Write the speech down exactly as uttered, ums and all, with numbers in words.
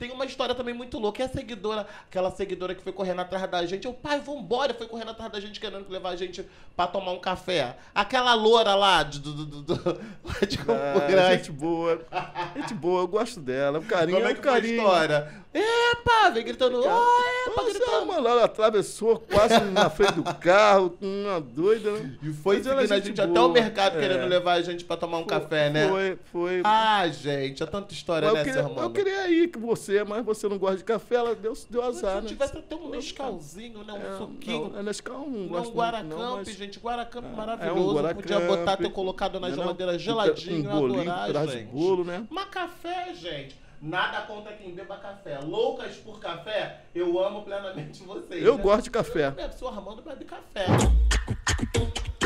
tem uma história também muito louca. É a seguidora, aquela seguidora que foi correndo atrás da gente. Eu, pai, vambora. Foi correndo atrás da gente, querendo levar a gente pra tomar um café. Aquela loura lá de, do, do, do, do, de Campo Ah, Grande. gente boa. Gente boa, eu gosto dela. O carinho Como é é que um foi a carinho. história? Epa, vem gritando. Ó, epa, Nossa, gritando. mano, ela atravessou quase na frente do carro, uma doida, né? E foi Mas ela é seguindo a gente gente até boa. o mercado, É. querendo levar a gente pra tomar um café, né? Foi, foi. Ah, gente, é tanta história, Mas né, eu, queria, seu irmão? eu queria ir com você, mas você não gosta de café, ela deu, deu Se azar, eu né? tivesse até um Nescauzinho, né? Um É, suquinho. Não, é Nescau, não Não, gosto Guaracamp, muito, não, mas... gente. Guaracamp É, maravilhoso. é um Guaracamp, Podia botar, ter colocado na né, geladeira não? geladinho, Um bolinho adorar, por trás do gente. bolo, né? Mas café, gente. Nada contra quem beba café. Loucas por café, eu amo plenamente vocês. Eu né? gosto de café. Eu bebo, seu Armando bebe café.